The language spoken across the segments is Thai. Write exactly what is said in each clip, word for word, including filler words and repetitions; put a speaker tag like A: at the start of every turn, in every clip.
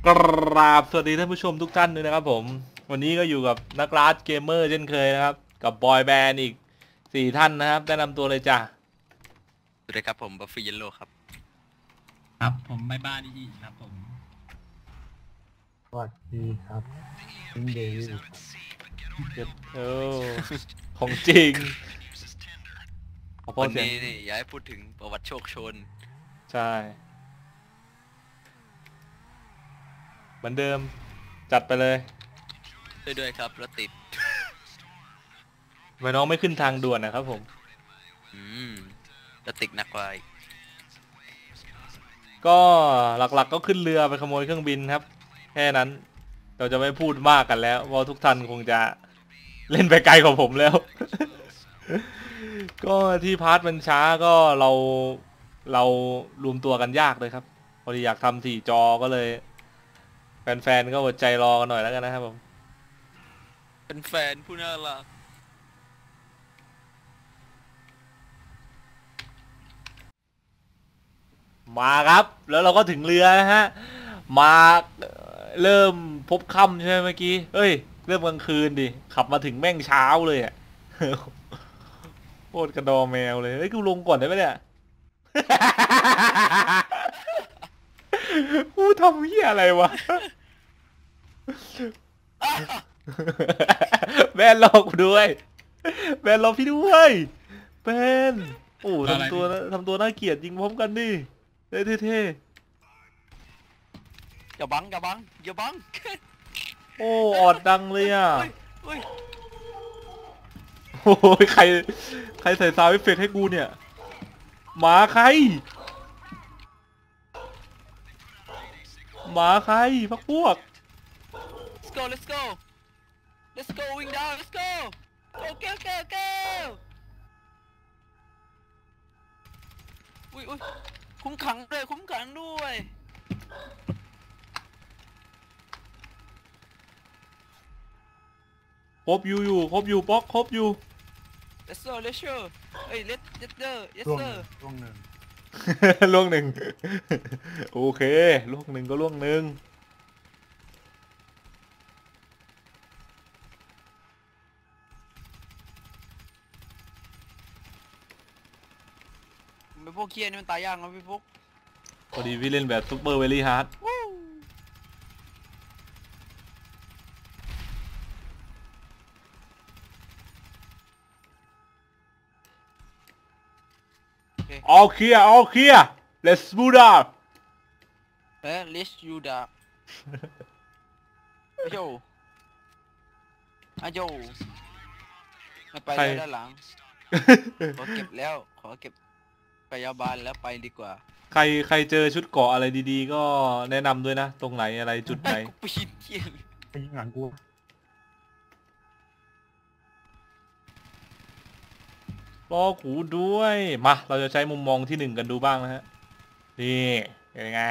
A: กราบสวัสดีท่านผู้ชมทุกท่านด้วยนะครับผมวันนี้ก็อยู่กับนักลาสเกมเมอร์เช่นเคยนะครับกับบอยแบนด์อีกสี่ท่านนะครับแนะนำตัวเลยจ้ะ
B: สวัสดีครับผมบัฟฟี่เยลโล่ครับ
C: ครับผมใบบ้านอีกครับผม
D: สวัสดีครับพิงเดวิลครับ
A: โอ้ของจริงขอพอ
B: วัน
A: เสียง
B: นี้นี่อยากให้พูดถึงประวัติโชคโชน
A: ใช่เหมือนเดิมจัดไปเลย
B: ด้วยด้วยครับรถติด
A: ทำไมน้องไม่ขึ้นทางด่วนนะครับผม
B: อืมรถติดหนักกว่าอีก
A: ก็หลักๆก็ขึ้นเรือไปขโมยเครื่องบินครับแค่นั้นเราจะไม่พูดมากกันแล้วเพราะทุกท่านคงจะเล่นไปไกลกว่าผมแล้ว ก็ที่พาร์ทมันช้าก็เราเรารวมตัวกันยากเลยครับพอดีอยากทำสี่จอก็เลยแฟนๆก็อดใจรอกันหน่อยแล้วกันนะครับผม
B: เป็นแฟนผู้น่ารัก
A: มาครับแล้วเราก็ถึงเรือนะฮะมาเริ่มพบค่ำใช่ไหมเมื่อกี้เอ้ยเริ่มกลางคืนดิขับมาถึงแม่งเช้าเลยอ่ะ โคตรกระดอแมวเลยเฮ้ยกูลงก่อนได้ไหมเนี่ยกูทำเหี้ยอะไรวะแบนรอกูด้วยแบนรอพี่ด้วยแบนโอ้ทำตัวทำตัวน่าเกลียดยิงพร้อมกันดิเท่
B: อย่าบังอย่าบังอย่าบัง
A: ๆโอ้ออดดังเลยอ่ะ
B: เฮ้ย
A: โอ้ยใครใครใส่ซาวด์เอฟเฟกต์ให้กูเนี่ยหมาใครหมาใครพักพวก
B: let's go let's go let's go วิ่งดาว let's go go go go go อุ้ยอุ้ยคุ้มขังด้วยคุ้มขังด้วย
A: ครบอยู่อยู่ครบอยู่ป๊อกครบอยู่
B: let's go let's go เอ้ย let's let's go yes
D: ช่วง
B: sir
D: ช่วงหนึ่ง
A: ล่วงหนึ่ง โอเคล่วงหนึ่งก็ล่วงหนึ่ง
B: ไม่พวกเคียนี่มันตายยากนะพี่ฟุก
A: พอดีพี่เล่นแบบซุปเปอร์เวลี่ฮาร์ดออลเคลียร์ออลเคลียร์ let's move up
B: เอ๊ะ let's you da อาโยอาโยไม่ไปแล้วด้านหลังขอเก็บแล้วขอเก็บพยาบาลแล้วไปดีกว่า
A: ใครใครเจอชุดเกาะอะไรดีๆก็แนะนำด้วยนะตรงไหนอะไรจุดไหน
B: กูปีนเที่ยง
D: ไปยิงหลังกู
A: รอขูด้วยมาเราจะใช้มุมมองที่หนึ่งกันดูบ้างนะฮะนี่เป็นไง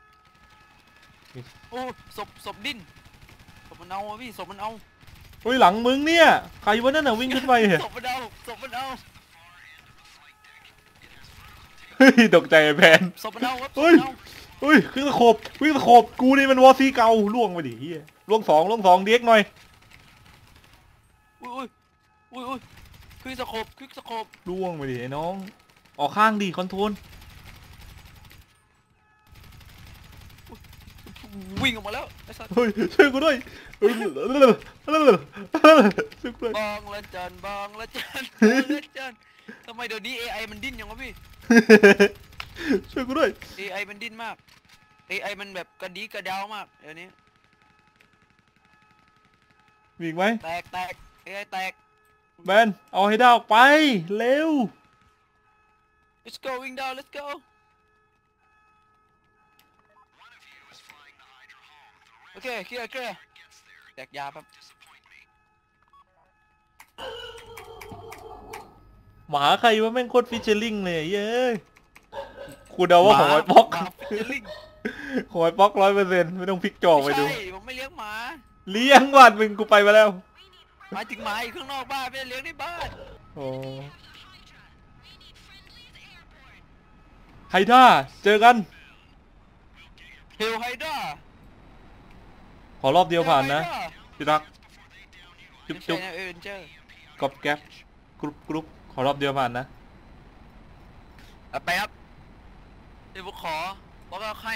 B: โอ้ศพศพดิ้นศพมันเอาอะพี่ศพมันเอา
A: เฮ้ยหลังมึงเนี่ยใครวะนั่นน่ะวิ่งขึ้นไปเหรอ
B: ศพมันเอาศพมันเอา
A: เฮ้ยตกใจแพน
B: ศพมันเอาครับศพ
A: เฮ้ย
B: มันเอา
A: เฮ้ยขึ้นตะขบวิ่งตะขบกูนี่มันวอซีเก่าล่วงไปดิเฮียล่วงสองล่วงสองเด็กหน่อย
B: อุ้ยอุ้ยอุ้ยอุ้ยควิกสโคปควิกสโคป
A: ล่วงไปดิไอ้น้องออกข้างดิคอนโทรล
B: วิ่งออกมาแล้วไอ้สัส
A: เฮ้ยช่วยกูด้วยช่วยกูด้วย
B: บางละจันบางละจันบางละจันทำไมเดี๋ยวนี้ เอ ไอ มันดิ้นอย่างวะพี่
A: ช่วยกูด้วย
B: เอ ไอ มันดิ้นมาก เอ ไอ มันแบบกระดีกระดาวมากเดี๋ยวนี้
A: มีอีกไหม
B: แตกแตก เอ ไอ แตก
A: แบนเอาให้ได้ออกไปเร็ว
B: let's go วิ่งดาว let's go โอเคเคลียร์เคลียร์แตกยาครับ
A: หมาใครวะแม่งโคตรฟิชเชอร์ลิงเลยเย้ยกูเดาว่าของไอ้ป๊อก
B: หมาฟิชเชอร์ลิง
A: ของไอ้ป๊อกร้อยเปอร์เซ็นต์ไม่ต้องพลิกจอไปดู
B: ไม่ใช่ผมไม่เลี้ยงหมา
A: เลี้ยงวันมึงกูไปมาแล้ว
B: หมายถึงหมาอยู่ข้างนอกบ้านไม่ได้เลี้ยงในบ้าน
A: โอ้ไฮด้าเจอกัน
B: เฮลไฮด้า
A: ขอรอบเดียวผ่านนะที่รักจุ๊บ
B: ไม่
A: จุ๊
B: ใช่
A: บ
B: นะเอเวนเจอร์
A: ก๊อบแก๊บกรุ๊ปกรุ๊ปขอรอบเดียวผ่านนะ
B: เอาไปครับเดี๋ยวผมขอบอกว่าให้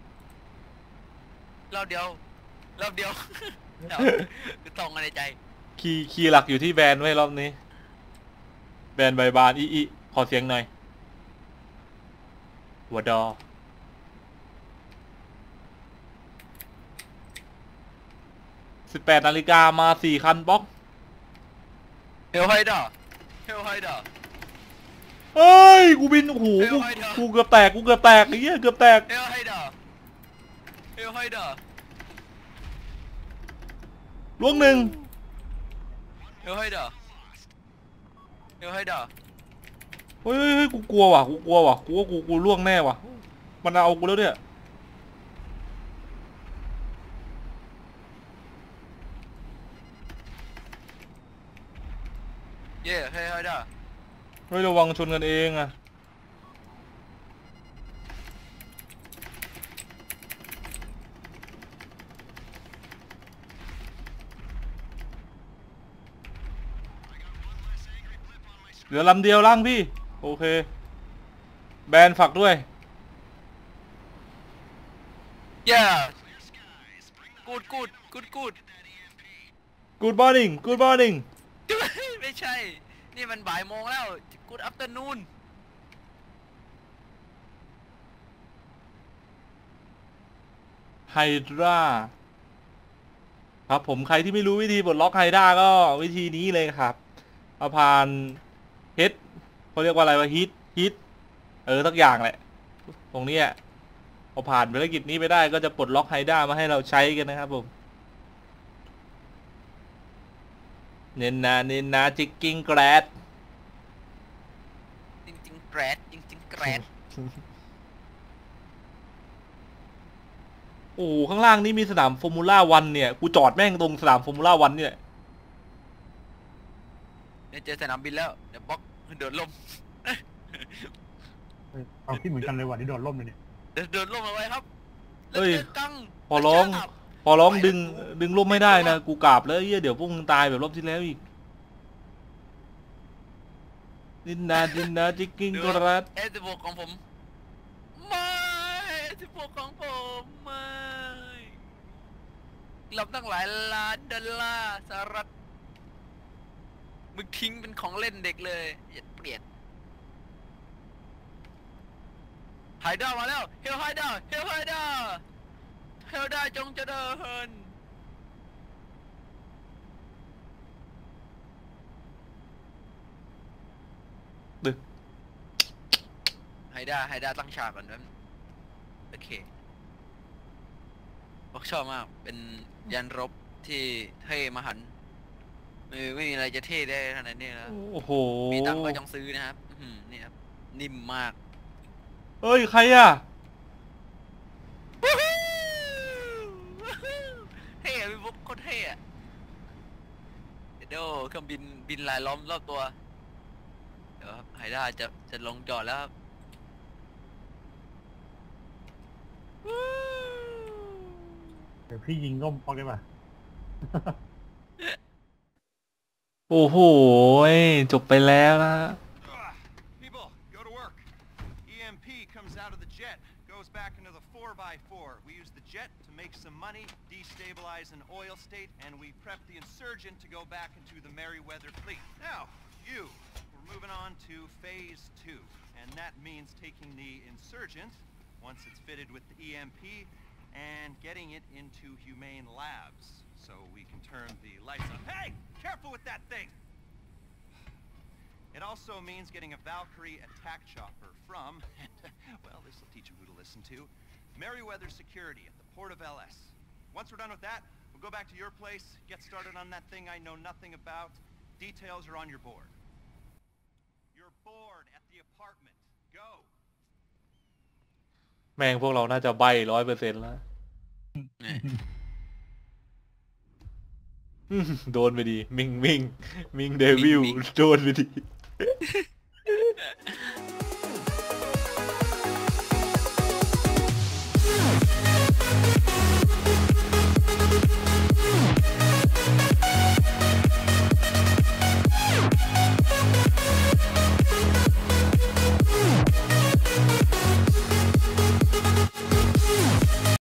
B: รอบเดียวรอบเดียว เดี๋ยวคือตรงกันในใจ
A: คีย์คีย์หลักอยู่ที่แบรนด์ไว้รอบนี้ แบรนด์ใบบานอีอีขอเสียงหน่อยหัวดอสิบแปดนาฬิกามาสี่คันบล็อก
B: เฮลไฮดอเฮลไฮดอ
A: เฮ้ย กูบิน โอ้โห
B: เฮ้ย
A: กู
B: เฮ้ยเดี๋ยว
A: กูเกือบแตก กูเกือบแตกไอ้เหี้ยเกือบแตก
B: เฮลไฮดอเฮลไฮดอ
A: ล่วงหนึ่ง
B: เฮลไฮดอเฮลไฮดอ
A: เฮ้ยเฮ้ยเฮ้ยกูกลัวว่ะ กูกลัวว่ะ กูว่ากู กูล่วงแน่ว่ะ มันเอากูแล้วเนี่ย
B: เย่เฮลไฮดอ
A: เฮ้ยระวังชนกันเองอะเหลือลำเดียวล่างพี่ โอเค แบนฝากด้วย
B: เย่กูดกูดกูดกูด
A: Good morning Good morning
B: ไม่ใช่ นี่มันบ่ายโมงแล้วกูดอัปเตอร์นูน
A: ไฮดราครับผมใครที่ไม่รู้วิธีปลดล็อกไฮดราก็วิธีนี้เลยครับเอาผ่านเฮดเขาเรียกว่าอะไรวะฮิตฮิตเออสักอย่างแหละ ตรงนี้อ่ะเอาผ่านภารกิจนี้ไปได้ก็จะปลดล็อกไฮดรามาให้เราใช้กันนะครับผม เน้นนะเน้นนะจิกกิ้งแกรด
B: จริงจริงๆแกรดจริงจริงๆแกรด
A: โอ้โหข้างล่างนี่มีสนามฟอร์มูล่าวันเนี่ย กูจอดแม่งตรงสนามฟอร์มูล่าวันเนี่ย
B: เนี่ยเจอสนามบินแล้วเดี๋ยวบล็อกเดินลม
D: เฮ้ยเอาที่เหมือนกันเลยว่ะที่โดนล่มเลยเนี่ย
B: เดินเดินลมเอาไว้ครับ
A: เฮ้ย
B: แล้วจอกัง
A: พอร้อง
B: แล้วเจกับ
A: พอร้องดึงดึงร่มไม่ได้นะ กูกราบแล้วเหี้ยเดี๋ยวพวกมึงตายแบบรอบที่แล้วอีกดินนาดินนาจิกกิ้งแกรด
B: เอสสิบหกของผมไม่เอสสิบหกของผมไม่รับตั้งหลายล้านดอลลาร์สหรัฐมึงทิ้งเป็นของเล่นเด็กเลยอย่าเปลี่ยนไฮด้ามาแล้วเฮลไฮด้าเฮลไฮด้าเฮลด้าจงเจริญ
A: ดึก
B: ไฮด้าไฮด้าตั้งฉากก่อนนั้นโอเคบอกชอบมากเป็นยันรบที่เท่มหันต์เออไม่มีอะไรจะเท่ได้ขนาดนี้แล้ว
A: โอ้โห
B: มีตังค์ก็จงซื้อนะครับอื้อหือนี่ครับนิ่มมาก
A: เฮ้ย ใครอ่ะ
B: เท่อะพี่บุ๊กโคตรเท่อะเดี๋ยวเครื่องบินบินลายล้อมรอบตัว เดี๋ยวครับไฮด้าจะจะลงจอดแล้วครับ
D: เดี๋ยวพี่ยิงล่มพอได้ป่ะ
A: โอ้โห จบไปแล้วนะ
E: People, go to work. E M P comes out of the jet, goes back into the four by four. We use the jet to make some money, destabilize an oil state, and we prep the insurgent to go back into the Merryweather fleet. Now, you, we're moving on to phase two, and that means taking the insurgent, once it's fitted with the E M P, and getting it into humane labs, so we can turn the lights on. Hey! Careful with that thing! It also means getting a Valkyrie attack chopper from, well, this will teach you who to listen to, Merryweather Security at the port of L S. Once we're done with that, we'll go back to your place, get started on that thing I know nothing about. Details are on your board. Your board at the apartment. Go!
A: แม่งพวกเราน่าจะใบร้อยเปอร์เซ็นต์แล้ว อืมโดนไปดี มิงมิงมิงเดวิล
B: มิงมิง
A: โดนไปดี